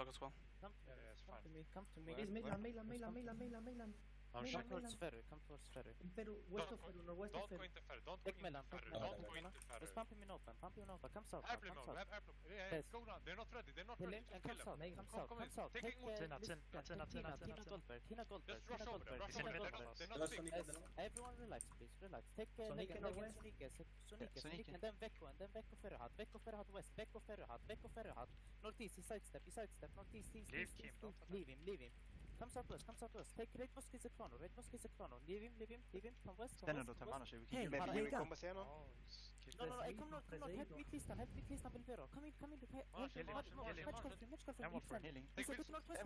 flag as well. Come to me, come to me. He's Milan. Come towards ferry, come towards ferry. West of Ferro, northwest of Don't go Ferro. into ferry, don't Take go into Milan, ferry, take don't Milan, go into ferry. Just pump him in open, come south, Airplane come mode, south. have airplane. Yes. Go down, they're not ready, Kill him and come south, come south. Take Tina Just Goldberg. rush over them, rush over them. They're not big. Everyone relax, please, relax. Take Sonic Sonic, and then Vecco Ferrohat west, Vecco Ferrohat. Northeast, he sidestep, northeast, east. Leave him. Come southwest. Take Red Mosque Zekrono. Leave him, come west. Hey, wake up! No, come north, help me Tristan, Bilvero. Come in, match call him. Listen, take northwest,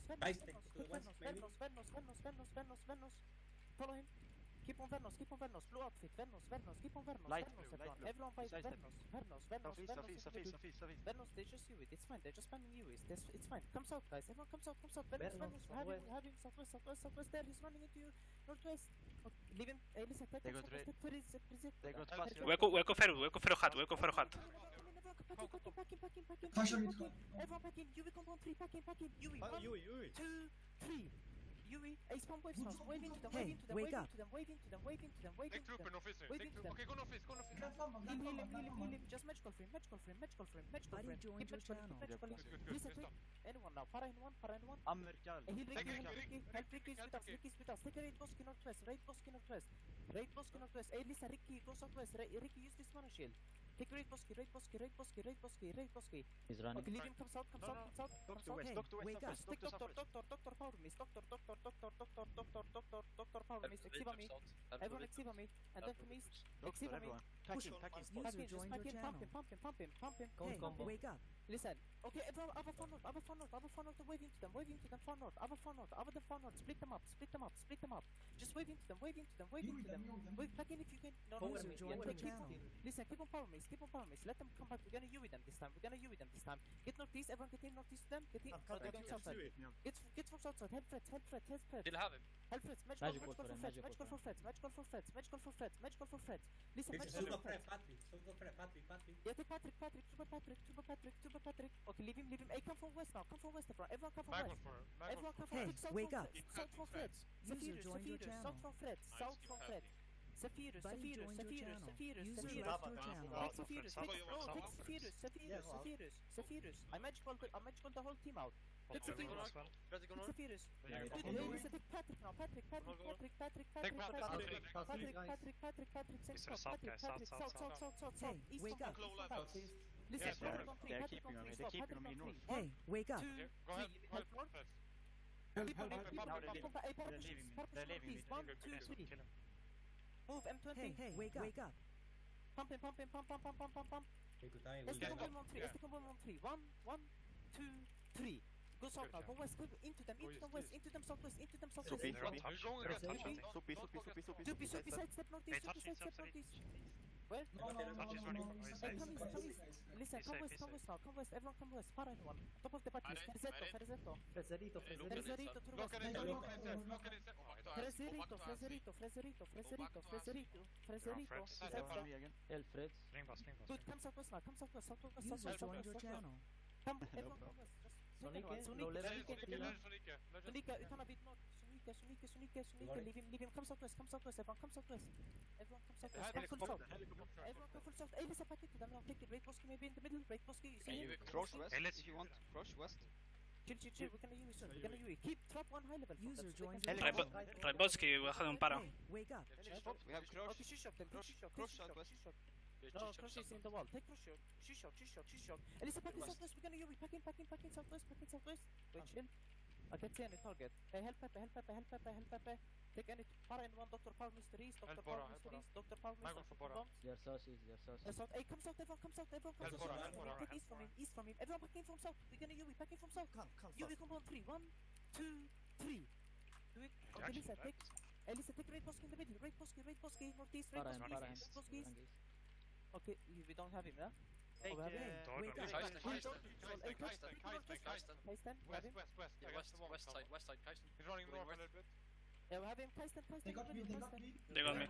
Vernos. Follow him. Keep on Vernos, blue outfit, Vernos, keep on Vernos. Light Everyone. blue. Everyone fight Vernos. Southeast. Vernos, they just you it, it's fine, they're just spamming you, it's fine. Come south, guys, everyone come south. Vernos, have him, southwest there, he's running into you, northwest. Okay, leave him, listen, take They go southwest, take Frizz. They got fast. Weko Ferro hat. Pack in. Everyone pack in, Yui compound 3, pack in, Yui, 1, 2, 3. Yui, ace pump waves now, wave into them, wake up. wave into them. Take trooper, no fist. Wait into them. Okay, go no fist. Heal him. Just match call for him. Buddy joined your channel. Listen, anyone now. Para in one. Amerikan. Heal Ricky. Help Ricky's with us. Take a raid Bosky northwest. Hey, listen, Ricky, go southwest. Ricky, use this mana shield. Take raid Bosky. He's running. Okay, leave him, come south. Talk to west. Wake up. Talk to southwest. Doctor Power Mist. Doctor Power Mist. Exiva me. Everyone exiva me. And then from east. Exiva me. Pack in. User joined your channel. Pump him. Hey, wake up! Listen. Okay, everyone, other far north, wave into them, far north, other far north, split them up. Just wave into them. Wave back in if you can. No, User joined your channel. Listen, keep on power mace. Let them come back. We're gonna Yui them this time. Get northeast, everyone get in northeast to them. Get in. They're going southside. Get from southside. Help Fred. They'll have him. Help Fred. Match call for Fred. Listen, match call for Fred. Yeah, take Patrick. Okay, leave him. Hey, come from west now. Everyone come from west. Everyone come from Hey, wake up! South from Fred. User joined your channel. South from Fred. Zephyrus. Take Zephyrus. I match called the whole team out. Take Zephyrus. Take Patrick now. Patrick. South. Hey, wake up! Listen, They're keeping on me. They're keeping on me north. Hey, wake up! Go ahead. They're leaving me. 1, 2, 3. Move M20. Hey, wake up! Pump him. Let's take him on 3. 1, 2, 3. Go south now. Go west. Go into them west. Into them southwest. Soupy. Sidestep northeast. Where? Hey, come east. Listen, come west. Everyone come west. Para anyone. Top of the party. Ferzetto. Frezerito to the west. Frezerito. Alfred. Good, come southwest now. User joined your channel. Come, everyone come west. Sonika, you cannot beat north. Sonika, leave him. Come southwest. Everyone come southwest. Come full south. Everyone come full south. Hey, listen, pack it to them now. Take it. Raid Bosky maybe in the middle. Raid Bosky, you see him? Cross west if you want. Cross west. Chill. We're gonna use soon. Keep trap one high level. User joined your channel. Trajbowski, bajado un paro. Hey, wake up! We have cross. Okay, she shot them. Cross southwest. No, Cross is in the wall. Take Cross shot. She shot. Elisa, pack in southwest. We're gonna Yui. Pack in southwest. Wait, chill. I can't see any target. Hey, help Pepe. Take any para in one. Dr. Power Mr. East. Dr. Power Mr. They're south. Hey, come south. Everyone come south. Take east from him. Everyone pack in from south. We're gonna Yui. Pack in from south. Come Yui compound 3. 1, 2, 3. Do it. Okay, Lisa, take Raid Bosky in the middle. Raid Bosky. Northeast. Raid Bosky. Okay, we don't have him, yeah? Hey, wake up! Kaisten, West. Yeah, west side, Kaisten. He's running north a little bit. Yeah, we have him. Kaisten. They got me.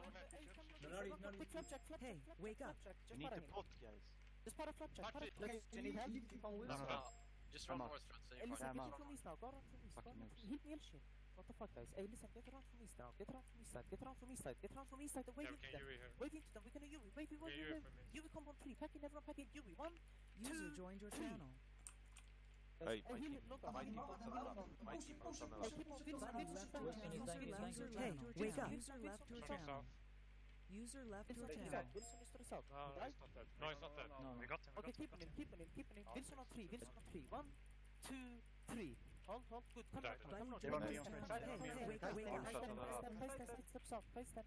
Hey, wake up! Just You need para to him. pot, guys. Just para flapjack. Okay, you need help? Keep on wheels. No. Just run I'm out. north, Strats. Hey, listen, I'm get out. around from east now. Go around from east. Go Fucking around noobs. from Hit me Elshit. What the fuck, guys? Hey, listen, get around from east now. Get around from east side. Get around from east side. Get around from east side. Wave into them. Wave into them. We're gonna Yui. Wave. Yui combo on 3. Pack in everyone. Pack in Yui. 1, User 2, joined your 3. channel. Hey, Heal it. Look, my heal it. team on the left. My team on the Hey, left. keep on Vincent. Buddy Vincent, left your Vincent, channel. Vincent, User Vincent, left your Vincent, channel. Vincent, User left your Vincent, channel. User left your Vincent, channel. Wilson is to the south. No, Right? it's not dead. No, it's not dead. No. We got him. Okay, keep on him. Wilson on 3. Wilson on 3. 1, 2, 3. Hold. Good. Come on. Buddy Come on. joined Hey, your hey, channel. Hey, wake up, wake up. Step south. Place them.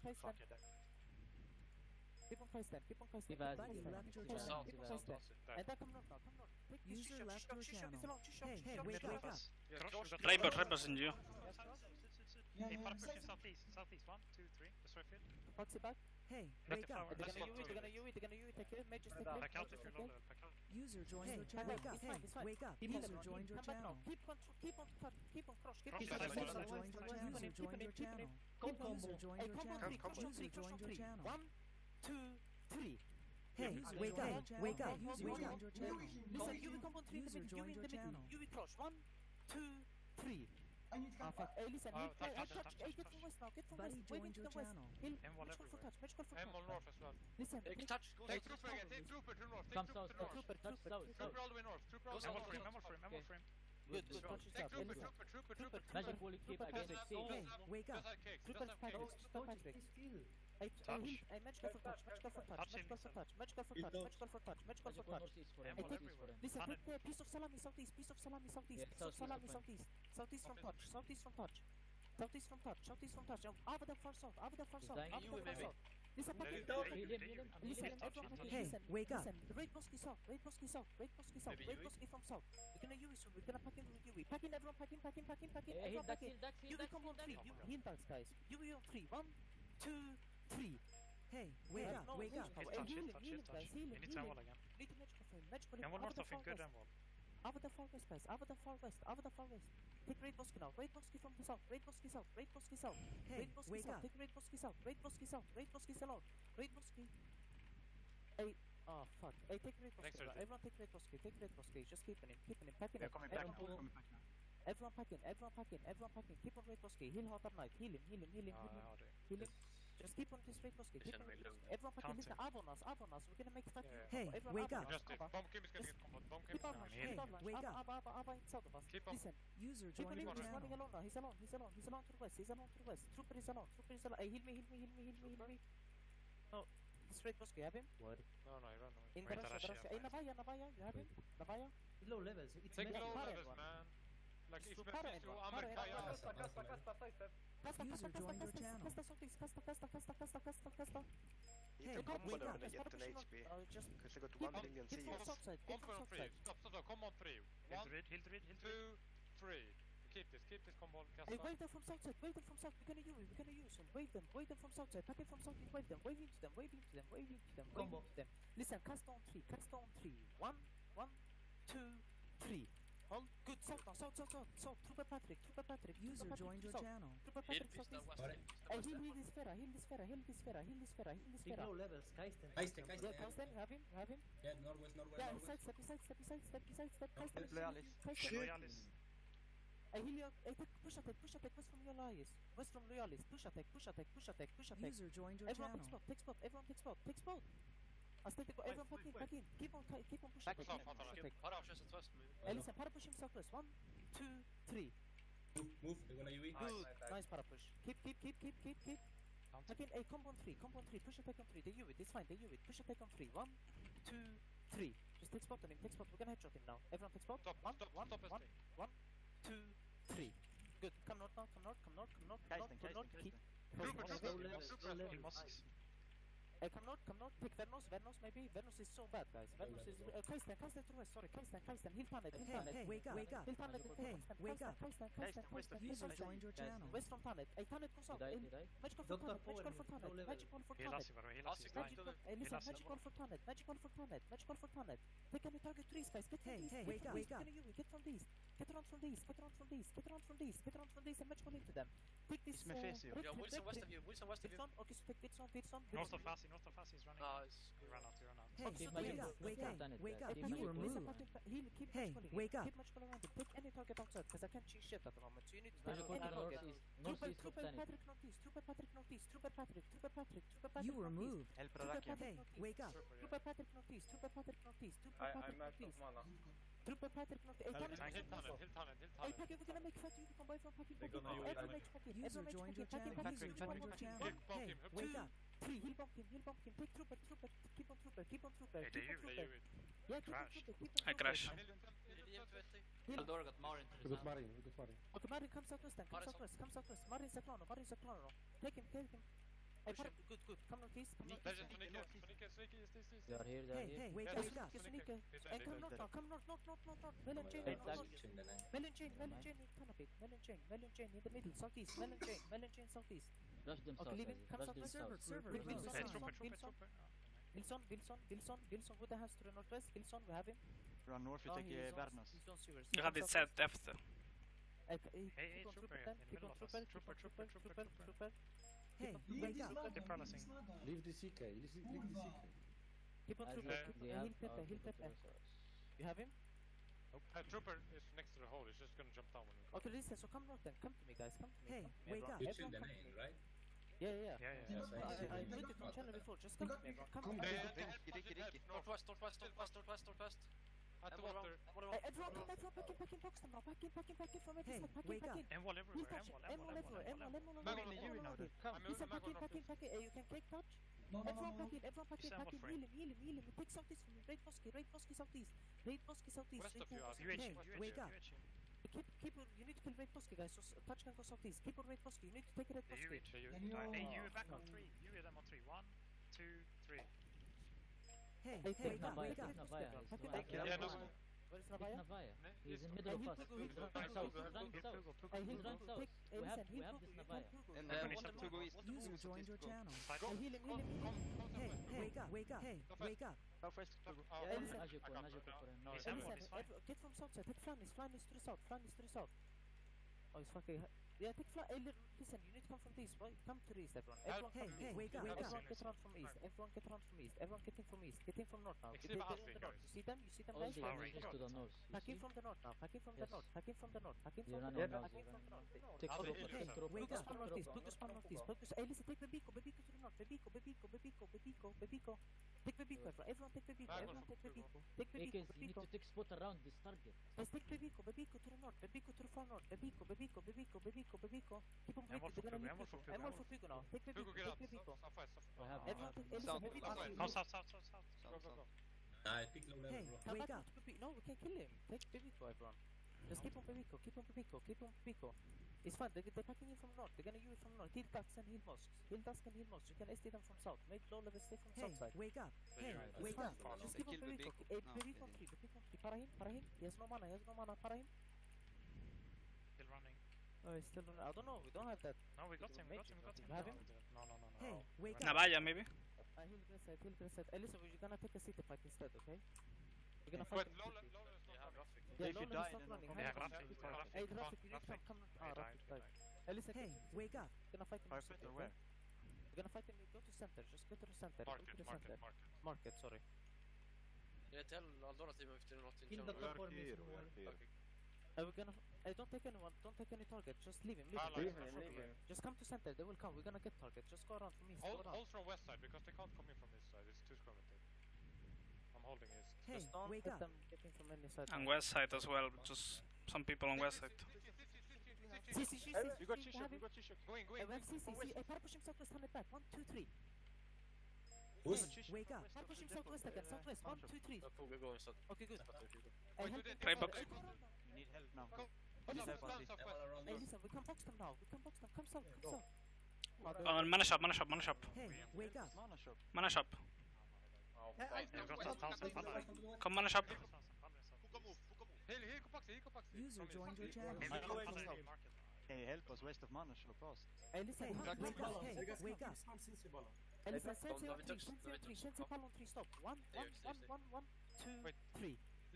Keep on place them. Buddy left your Place them. channel. Keep on place them. And then come north now. Take this User shot, left shot, your shot, channel. it's long, shot, Hey, shot, wake shot. up. Rainbows in you. Hey, para push in southeast. Southeast. 1, 2, 3. Just right field. Foxy back. Hey, Let wake the up. flower. They're Let's gonna walk Yui, through. they're gonna Yui, take it, Mages take it. Back out if you're low level. Back out. User joined Hey, your channel. it's fine, Hey, it's fine. wake up. Keep User on, joined your come back now. channel. Keep on crush, keep on Cross keep the on side, keep side, on User joined your channel. User joined your channel. Combo. User joined Hey, your combo channel. 3, crush on 3, User crush on joined 3. your channel. 1, 2, 3. Hey, User wake joined up. your Wake channel. up. User Hold on. joined your channel. Listen, Yui combo 3 in the User middle, joined Yui in your the middle. channel. Yui crush. 1, 2, 3. Ah, fuck. Hey, listen, Oh, hey, touch. hey, get from west now, get from Buddy west. Wave joined into your the west. channel. Hill, M1 match call for everywhere. touch, match call for M touch. on north as well. Listen, Take take touch. Go Take south. trooper again. Take trooper to north. Come Take south, trooper to north. trooper, touch south. Trooper all the way north. Trooper all the Go way south. north. M1 frame. Good, touch Take yourself. trooper, Listen. Magic fully keep Trooper against pass. C. Hey, wake up. Just have cakes. Trooper Just have Patrick, cakes. Trooper Patrick. Hey, Touch. hey, match call for touch, match call for touch, Touch match him, call for touch, match call for touch, match call for touch, match call Magic for touch. northeast for him. M1 take- Northeast for him. Listen, Hundred. take piece of salami southeast, piece of salami southeast, Yeah, piece of southeast salami of him. southeast, southeast from touch, southeast from touch, southeast from touch, southeast from touch. Over the far south, over the far He's south, dying. over the You far maybe. south. Listen, Let Patrick, it- let it- Heal him, heal him. I'm listen, healing. touch, everyone, touch. Hey, listen, wake up. listen. Raid Bosky south, Raid Bosky south, Raid Bosky south, Maybe Raid Yui? Bosky from south. We're gonna Yui soon, we're gonna pack in with Yui. Pack in everyone, pack in. Heal Everyone Dax, pack in. heal Dax, heal Yui Dax, come heal on Dax. 3, heal Dax, guys. Yui on 3, 1, 2, 3. Hey, wake up. No, Wake wait, up. no, Heal hey, touch, heal heal him, touch, heal heal him, guys, touch. heal He him, needs heal M1 him. again. Need to match for him, match for him. M1 Over north the of him. far Good west. M1. Over the far west, guys. Over the far west. Over the far west. Take Raid Bosky now. Raid Bosky from the south. Raid Bosky south. Raid Bosky south. Hey, Raid Bosky wake south. up. Take Raid Bosky south. Raid Bosky south. Raid Bosky alone. Raid Bosky. Hey, oh fuck. Hey, take Raid Next Bosky. Thursday. Everyone take Raid Bosky. Take Raid Bosky. Just keeping him. Packing They're him. coming back. Everyone packing. Everyone packing. Keep on Raid Bosky. Heal Hot Night. Heal him. Heal him. Just keep on this Raid Bosky. Keep Listen, on we Raid look. Bosky. Everyone packing. Counter. Listen, Avon us. We're gonna make it fucking. Yeah. Hey, Everyone wake Avon up. us. Just Cover. Bomb Kim is gonna get combo. Bomb Kim. Keep on, I'm keep healing. on, Wake up. Abba inside of us. Keep on. Listen, User keep on joined him, your he's running channel. alone now. He's alone to the west. Trooper is alone. Hey, heal me. No, this Raid Bosky, have him? What? No, he ran away. In Wait, Garasha. Arashi, Hey, yeah, Navaya, you have him? Navaya? Low levels. It's Take messy. low Para levels, one. man. Like Just it's to meant para to everyone. Amber Para Kaya. User joined your channel. Casta. Hey, Hey, come wake on up. and get an HP. Just Because they got keep 1 million keep from CS. southside. Come on 3. Stop. Come on 3. One, 1, 2, 3. Keep this combo. Cast Hey, up. wave them from southside. We're gonna use them. Wave them from southside. Pack it from south. Wave them. Wave into them. Combo. Listen, cast on 3. 1, 2, 3. Hold. Good. South now. South. Trooper Patrick. User joined your channel. Trooper Heal Patrick, Pista southeast. West. Hey, heal this Sphera. Heal this Big Sphera. low levels. Kaisten. Yeah, Kaisten, have him. Yeah, northwest. Yeah, he sidestep. Kaisten. Loyalis. Loyalis. Hey, heal your. Hey, push attack. West from Loyalis. Push attack. User joined your Everyone channel. take spot. Take spot. I'll stay to go. Everyone pack in. Keep on pushing. Back Push off, attack. Fatala. Para of just west. Hey, listen, para pushing southwest. 1, 2, 3. Move. They're gonna UE. Good. Nice para push. Keep. Pack in. Hey, combo on 3. Push attack on 3. They you it. It's fine. Push attack on 3. 1, 2, 3. Just take spot on him. We're gonna headshot him now. Everyone take spot. Stop. 1, Stop. 2, 3. Good. Come north now. Kaisten. Keep. Trooper. Low levels. Low levels. Mosques. Hey, come north. Take Vernos maybe. Vernos is so bad, guys. Vernos is... Kaisten to west. Sorry, Kaisten. Heal Planet. Hey, wake up. Heal Planet. Hey, wake up. Kaisten. User joined your channel. West from Planet. Hey, Planet comes out. He died. Magical for Dr. Planet. Power, Magical for low level. Planet. Heal us, bro. Heal us. Hey, listen, Heal us. magical for Planet. Magical for Planet. Take any target trees, guys. Get from Hey, these. hey, Get wake from up, these. wake up. Get from these. Get around from these. Get around from these. Get around from these. Get around from these and match into them. Take this. Smith is you. Yeah, Wilson west of you. Wilson west of you. Wilson. Okay, so take Wilson. Wilson. North of Fassi is running. Nice. You run out, you run out. Hey, Okay, wake so up, wake up, Done it, wake guys. up. Keep You were moving. moved. Heal, keep Hey, match wake up. Keep match around him. Take any target outside, because I can't see shit at the moment. So you need to take Magic any Order target. northeast Trooper of Sanity. Patrick northeast. Trooper Patrick northeast. Trooper Patrick. Trooper Patrick. Trooper Patrick. You were northeast. moved. Help Trooper Rakim. Patrick Hey, northeast. wake up. Trooper Patrick northeast. Trooper Patrick northeast. Trooper Patrick northeast. mana. Trooper Patrick northeast. Hey, Hill Tanner, tunnel, hill tunnel, hill tunnel. hey, Patrick, we're gonna make fat you come by from Patrick. They're gonna use Every it. match Patrick. User Every match joined your Patrick. channel. Patrick, User Patrick, joined your Patrick. channel. Bump Hey, him, help wake him. up. 3, heal bump him, take Trooper, keep on Trooper, keep on Trooper, Hey, keep they on use Trooper. Yeah, keep on Crashed. Trooper, keep on I Trooper. crash. Eldora got Marin. We got Marin. Okay, Marin, come southwest then, come Marin southwest. Marin Zaclano. Take him. Hey, Push him. good. Come northeast, come There's northeast. a Sneaky, this. They are here, they are Hey, here. hey, wake Yes. up, wake up. Sneaker. Hey, come north now, come north. Melon chain, Hey, north. tag. Melon chain, turn a bit. Melon chain, in the middle, southeast. Melon chain, southeast. Rush them south, Okay, leave it, guys. come Rush south, them server, south. server, Wilson, Wilson. Hey, Wilson, trooper. Wilson, with the hands to the northwest. Wilson, we have him. Run north, vi Oh, tar he's on- Värnäs. he's on sewers. Jag hade ett set efter. Hey, Keep on trooper, then, in the keep middle on of us. trooper. Hey, wake up. Keep on trooper. Leave the CK. Keep on As trooper. they Heal have Pepe, heal Pepe. You have him? Trooper is next to the hole, he's just gonna jump down when we come. Okay, listen, so come north then. Come to me, guys. Come to me. Hey, come to me, wake everyone. up. You Everyone chill the come to name, me. right? Yeah. Yeah. I put it on channel before. Just come to me, everyone. Come to me. Ricky. Northwest. At the water. Hey, everyone, come back in box now. Back in from every Hey, side. wake Back up. in. Emwall Heal everywhere, touch. Emwall Emwall everywhere. Magon, Listen, back in. Hey, you can take touch. Everyone back in. Heal him. Take southeast from me. Raid Bosky southeast. West of you, Hey, wake up. Keep. You need to kill Raid Bosky, guys. So touch can go southeast. Keep on Raid Bosky. You need to take Raid Hey, Bosky. you back on 3. You them on 3. 1, 2, 3. Hey, Hey, wake up, Navaya, wake up. Navaya. Back in. Yeah, no, Where is Take Navaya? Navaya. He's in He's middle of Hey, us. Hugo, He's Hugo, running south. He's running south. Hey, He's Hugo, running south. take. Hey, We have listen, heal this Hugo, you Navaya. can Hugo. And Finish one up to go east. User joined your channel. Hey, heal him. Hey, wake up, wake up. Hey, wake up. Southwest. Hey, listen. Magic one, Magic one for him. No, He's Hey, Emwall, listen, he's fine. get from south side. Take Flannis to the south. Oh, he's fucking. Yeah, take Flannis. Hey, listen, you need to come from this. Right? Come to the east, everyone. Everyone Hey, come hey, from wake east. up, wake Everyone up. get around from east. Everyone get in from east. Get in from north now. Except Get in Ashley, the north. guys. You see them, all guys? the Power enemies Rangers. to the north. You Pack in see? from the north now. Pack in from the Yes. north. Pack in from the north. They're running Take around. Trooper. Take Hey, Trooper. wake Focus up. on northeast. Focus. Hey, listen, take Bebico to the north. Bebico. Take Bebico, everyone take Bebico. Take Because you need Bebico. to take spot around this target. Let's take Bebico to the north. Bebico to the far north. Bebico. Keep on Emwall for Bebico. They're gonna Pugo, need Emwall for Pugo. Pugo, Emwall Emwall for Pugo now. Take Hugo, Bebico. get Take out. Bebico. Southwest. I have Everyone take. Hey, listen, South, Bebico. southwest. Go south. Go. Nah, I pick low level, Hey, bro. Come wake back up. to Bebico. No, we can kill him. Take Bebico, everyone. Just keep on Bebico. It's fine. They're packing in from north. They're gonna use it from north. Heal Ducks and heal mosques. You can SD them from south. Make low level stay from Hey, south side. wake up. Hey, It's wake fine. up. Just They keep on killed Bebico. Bebico. Hey, No, Bebico on 3. Para him. He has no mana. Para him. Still running. Oh, he's still on. I don't know. We don't have that. No, we got him. You have him? No. Hey, wake up. Navaya maybe? Heal Grisette. Hey, listen, we're gonna take a city fight instead, okay? We're gonna fight Wait, him. low quickly. level is Yeah, not If you Lowland die, is not then running. They have Hey, Rafik. Hey, Rafik, you need to come. Rafik died. Hey, listen, Hey, wake up. we're gonna fight him. Perfect or where? We're gonna fight him. Go to center. Just go to the center. Go to the center. Market. Market, sorry. Yeah, tell Aldora team if they're not in Kill the general. top formation wall. We're gonna. Hey, don't take anyone. Don't take any target. Just leave him. Just come to center. They will come. We're gonna get targets. Just go around from east. Go around. Hold from west side because they can't come in from this side. It's too scrummated. I'm holding east. Hey, Just don't wake let up. them get in from any side. On west side as well, just some people on west side. See. You got Have Shishak. him. Going. Hey, we have CC. Hey, power push him southwest. Turn it back. 1, 2, 3. Who's? Hey, wake up. Power push him southwest again. Southwest. 1, 2, 3. Pugo going south. Okay, good. Wait, Hey, do help they him. Try box. You need help now. Oh, listen. Help us. Around Hey, north. listen. We can box them now. Come south. Mana shop. Hey, wake up. Mana shop. Mana shop. They've got 1,000 mana. Come mana shop. Heal Kopaxi. User joined your channel. Hey, we got 100 in market. Hey, help us. Waste of mana shop fast. Hey, listen. Hey, Come. wake up. Hey, wake up. Hey, listen. Don't Sensei on 3. touch, Sensei on don't 3. touch. Sensei pal on 3. Stop. 1, 2, 3.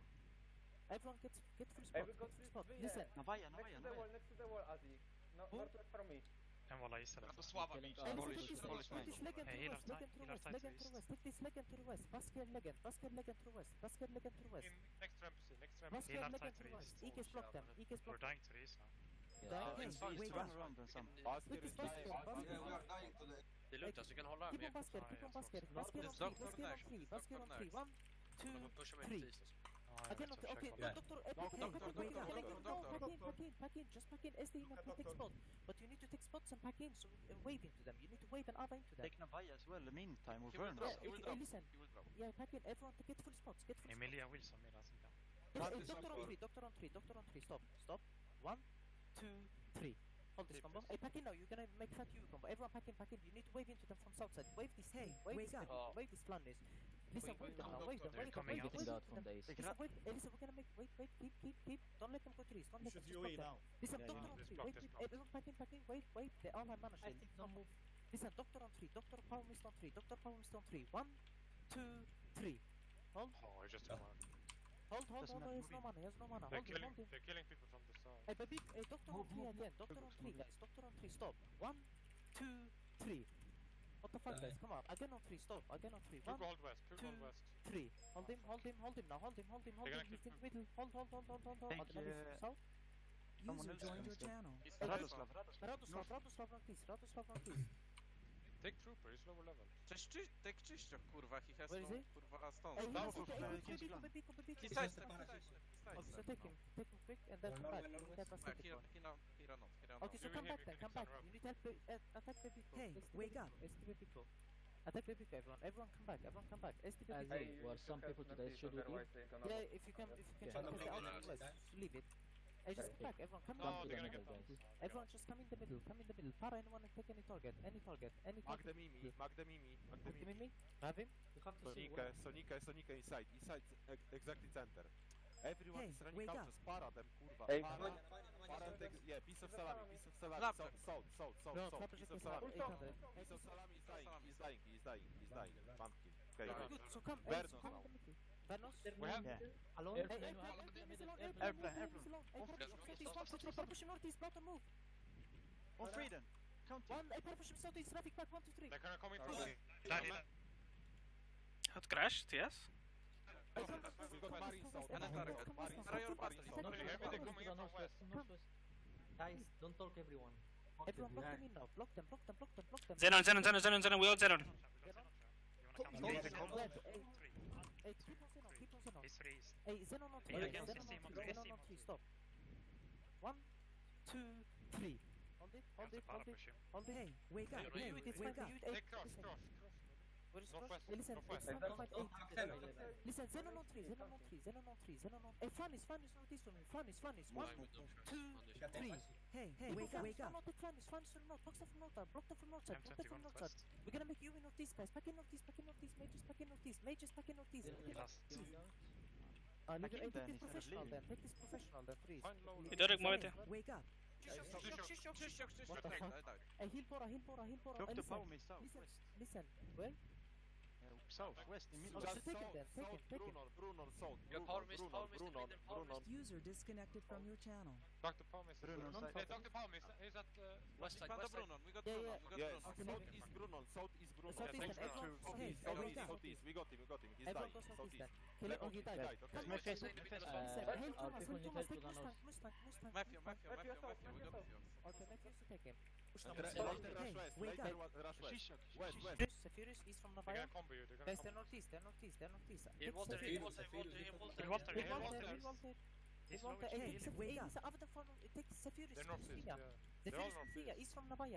Everyone get free spot. Hey, we got Get free this spot. V, Listen. Navaya, next Navaya, to the wall, Navaya. next to the wall, Azi. No, northwest from me. En walla istället. Got the swab on me. Hey, Polish, listen, Polish take man. this legend Hey, to heal west, off legend time, to heal off west, time to legend to east. west. Take this legend to west. Basker legend to west. Basker legend to west. In next ramp, see, next ramp. Basker Heal off legend time to to west. east. EK's block them. EK's We're block them. dying to the east now. Hey, It's wake run up. around and some. Take this basket, basket. Det är lugnt alltså, vi kan hålla Keep med. on basket, keep on basket. Basket on Doctor three, basket on next. three, basket on three. One, De two, kommer pusha mig three. till is alltså. Again, okay, okay, Yeah. doctor, pack in, just pack in. SD in and take spot. But you need to take spots and pack in, so wave into them. You need to wave and ava into them. Take Navaya as well, in the meantime, we're He will burning. drop, Yeah, he will okay, drop. listen. He will drop. Yeah, pack in, everyone get full spots, get full spots. Emilia Wilson medan som kan. Doctor on three, doctor on three, doctor on three, stop. 1, 2, 3. Hold this combo. Hey, pack in now, you're gonna make fat you combo. Everyone pack in. You need to wave into them from south side. Wave this Hey, wave wake this up. middle, wave this flandes. Listen, wave them now, wave them, They're wave them, coming wave out. them, Getting wave out from them. the east. Listen, we're gonna make, keep. Don't let them go trees, don't let them just block them. Listen, Yeah, doctor yeah. on This three, block, wait, this wait, block. everyone pack in, wait, they all have mana I shield. think don't move. Listen, doctor on three, doctor power mist on three, doctor power mist on three. 1, 2, 3. Hold, Oh, it's just too much. hold, Doesn't he has matter, no mana, They're hold him, killing, hold him. they're killing people from the south. Hey, baby, hey, doctor on Move, three move, again, doctor on three, guys, doctor on three, stop. 1, 2, 3. What the fuck, guys, come on, again on three, stop, again on three. Two 1, gold west, two gold 2, west. 3. Hold him now, hold him. They're gonna He's in keep- the middle, hold. Take, Other south. Someone User else joined can your step. channel. Radoslav. Radoslav on please. Take trooper, he's lower level. Take Krzysztof, kurwa, he has Where is no, he? kurwa, stone. Hey, he Down has for to Casey Bebico. He side step, Okay, so take him quick and then come back. He has a second one. He ran off. Okay, so come back then, come back. You need to help attack Bebico. Hey, wake up. SD Bebico. Attack Bebico, everyone come back. SD As Bebico. in, were some people to the east, should we leave? Yeah, if you can Yeah. check the outside west, just leave it. Hey, just come back, everyone, come No, down. Come to they're the gonna middle, get guys. Everyone just come in the middle. Para anyone and take any target. Magdamimi. Give me. Have him. You have to see where. Sonika inside exactly center. Everyone Hey, is running wake out, up. just para them, kurwa. Hey, Para and take, yeah, piece of salami, Lap. south, No, piece Flapper of salami. 800. Piece of salami is dying, pumpkin. Okay, Good, good. so come, Vernos so come now. in the middle. Vernos. We have Yeah. Alone? Hey, Airplane, airplane is alone, Airplane. airplane is alone. Hey, push him northeast, Blood move. On free then. Count it. One, hey, push him southeast, traffic back, 1, 2, 3. they're gonna come in from Okay. the It crashed, yes. We got Marine south. And then target. Prior battle. Can you hear me? They're coming in from west. Guys, don't talk everyone. Everyone block them in now, block them. Xenon, we all Xenon. Hey, keep on Xenon. He's freeze. Hey, Xenon on 3, Hey, Xenon against on Simon, 3, against Xenon on Simon. 3, stop. 1, 2, 3. Hold it. Hey, wake up. You, Hey, it's wake fine, up. you, Take cross. Where is Northwest, Cross? Hey, listen, northwest. it's not to fight 8. Listen, Xenon on 3. Hey, Fan is northeast from me. Fan is. 1, 2, 3. Hey, People wake from up. not the Fan is from north. Box them from north side. Block them from north side. We're gonna make you in northeast, guys. Back in northeast. Mages back in northeast. He lost. Leave it. then, Take this instead of professional leaving. then, please. Find low level. Idorek, muévete. Wake up. Krzysztof. What the fuck? Hey, heal Bora. Talk to power me south. Listen. Where? South, west, in middle. Just take him then. Take him. Bruno, south. You have power mist, Bruno. User disconnected from your channel. Dr. Palm is Bruno side. Hey, Dr. Palm is at West side. We got Yeah, Bruno. Yes, Okay, southeast Bruno. Southeast Yes, and everyone. Hey, wake up. Southeast. We got him. He's Everyone dying. goes southeast then. Southeast. Kill him. Oh, he died. Okay. My face, Hail Our Thomas, people need help to take the north. Mustang. Matthew, we got you. Okay, Matthews to take him. Later rush west. wake Later up. rush west. West. Sephirus is from They're Navaya. gonna combo you. Guys, they're northeast. In water, Take in water, in Sephirus. water. In water, He in wants water. it. He's low Hey, HP. take Wake up. He's after from. Take Sephirus. They're northeast, yeah. They're all Sephirus northeast. East from Navaya.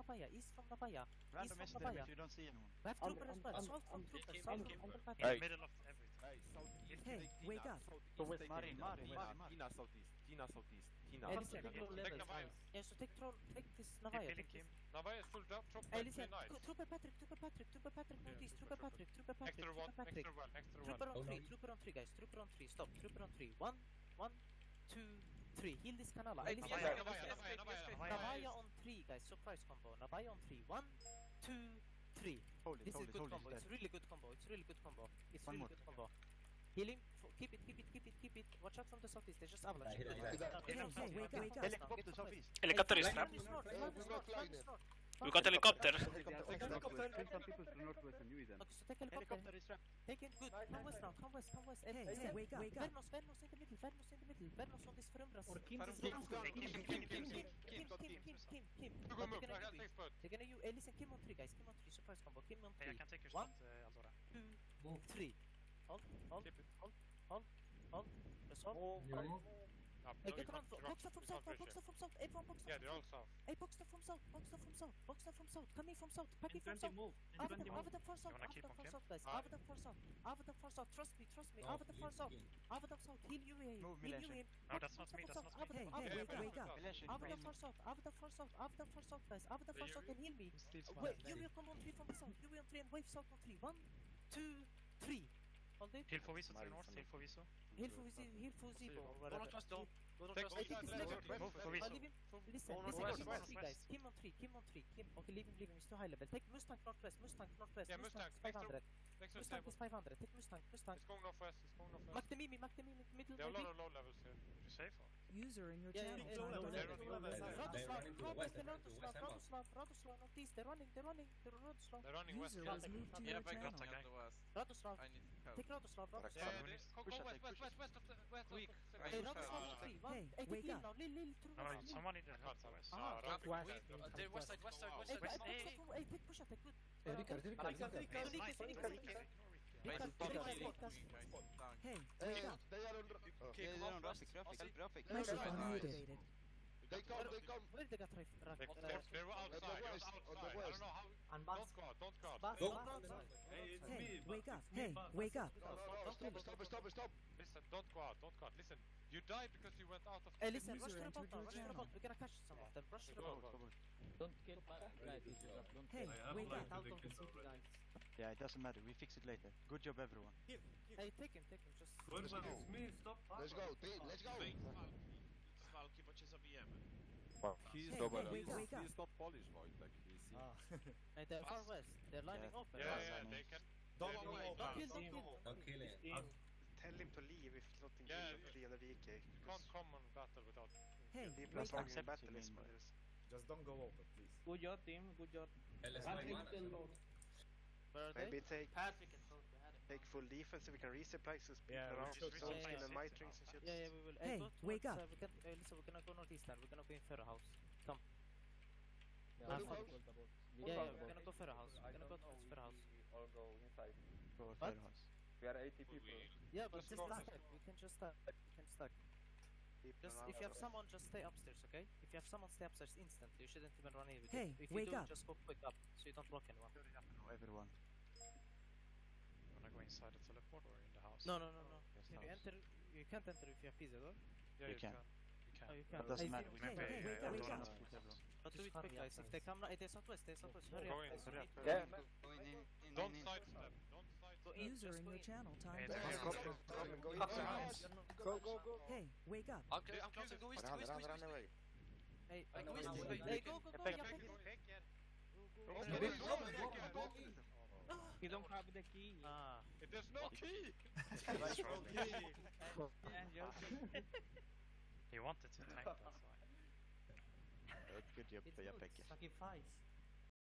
Random from is there Navaya. if you don't see anyone. We have trooper as well. South from troopers. Keep South him, from keep him. Underpack. In the middle of everything. Hey, southeast. Hey, take wake Tina. up. Southeast, So west, take Marine, Tina. Marine, Tina, Marine. Tina southeast. Tina southeast. Tina. Hey, One listen, second. Low Take level, Navaya. fine. Yeah, so take this Keep Navaya. killing him. Navaya is full drop. Drop Hey, back listen. to nice. Trooper Patrick. Northeast. Trooper Patrick. Extra one, extra well. Trooper on 3, guys. Trooper on 3. Stop. Trooper on 3. 1, 2, 3. Heal this Canala. Hey, listen. Navaya on 3, guys. Surprise combo. Navaya on 3. 1, 2, 3. Hold it, This is hold it, good hold combo. it. It's really good combo. It's One really more. good combo. Heal him. Keep it. Watch out from the southeast. There's just avalanche. Hey, wake up. Helicopter southeast. Helicopter is Flank trapped. is north. We got helicopter. Okay, so take helicopter. Take it, good. Come west now, come west. Hey, wake up. Vernos in the middle. Vernos on this Frumras. Kim. They're gonna use, listen, Kim on 3 guys, surprise combo, Kim on 3. I can take your 1, shot, Aldora. 2, 3. Hold. Press hold. Hey, get around, box up from south, everyone box up. Yeah, they're all south. Hey, box up from south, coming from south, packing from south. Over the far south, guys, over the far south, trust me, over the far south, heal you in. No, that's not me, Hey, wake up. Over the far south, guys, over the far south and heal me. Wait, you will come on 3 from the south, you will on 3 and wave south on 3. 1, 2, 3. Hold it. Heal for Viso to the north, heal for Viso. Heal for Zibo or whatever. Don't trust. I think it's left. Move for Viso. Listen, Kim on 3 guys. Kim on 3. Okay, leave him, he's too high level. Take Mustang northwest. Yeah, Mustang. Is 500. Next to Mustang stable. is 500. Take Mustang. It's going northwest. Mark the Mimi, middle. There are a lot of low levels here. You safe or? User in your Yeah, channel. yeah, timed they're out. running Radoslav, northeast. They're running. Radoslav. They're running west. User was moved to Yeah, your back up channel. to the west. Radoslav. I need help. Take Radoslav. Go west of Quick. Hey, Radoslav on 3. Hey, Take wake Lil up. now. Lil to No, Radoslav. someone needed help to west. Hey, West side. take push up, take good. Ricard. Wait, Ricard, don't Ricard, kill Ricard. Hey, wake up. They are on Okay, come on, west. Microphone activated. They come. Where they got They were outside. It was outside. I don't know how. And Don't guard. Go. Hey, wake up. Hey, wake up. Stop. Listen, don't guard. Listen, you died because you went out of. Hey, listen, rush User to the boat entered now, your rush to the channel. boat. We're gonna catch some of them. Rush to the Go. boat. Don't kill guys, don't Hey, wake up. out of the city, guys. Yeah, it doesn't matter. We fix it later. Good job, everyone. Hey, take him. Just. Let's go. Team, let's go. Walki, bo cię zabijemy. He's Hey, double. wake up. He's not Polish, Wojtek. Hey, they're far west. They're lining up. Yeah, they can. Don't Don't kill. Don't kill him. Tell him to leave if nothing clear the VK. Can't come and battle without. Hey, People wake are up. strong in battle is Just don't go over, please. Good job, team, good job. Where are they? maybe take full defense if we can resupply so people around just so resupply and city mitrings and shit. Yeah, we will. Hey, go wake towards, up. We can, listen, we're gonna go northeastern. We're gonna go in Ferro House. Come. Yeah, Half full house. the boat. Yeah, we're gonna go Ferro House. We're gonna go towards Ferro House. All go inside. Go What? Fairhouse. We are 80 people. Yeah, but Just just go. stack. We can just stack. Just if you have someone, just stay upstairs, okay? If you have someone, stay upstairs instantly. You shouldn't even run in with Hey, it. If wake you do, up. just go quick up so you don't block anyone. No, everyone. You wanna go inside the teleport or in the house? No. Yes, Can you house. enter? You can't enter if you have pizza, though. Yeah, You can. You can. Oh, you That can. doesn't Hey, matter. We Hey, can hey, wake up, wake up. But do it quick, guys. If they come, they're southwest. Hurry Go up. in. guys, we need- Yeah. Don't sidestep. Go in, User just in go your in. channel Hey, timed it's out. Go. Hey, wake up. I'm closing, go east. Run away. Hey, I go go east, east. go east. Hey, go. Yeah, pick. You don't have the key. Ah. There's no key. He wanted to tank, that's why. Good job, Pekka. Sacrifice.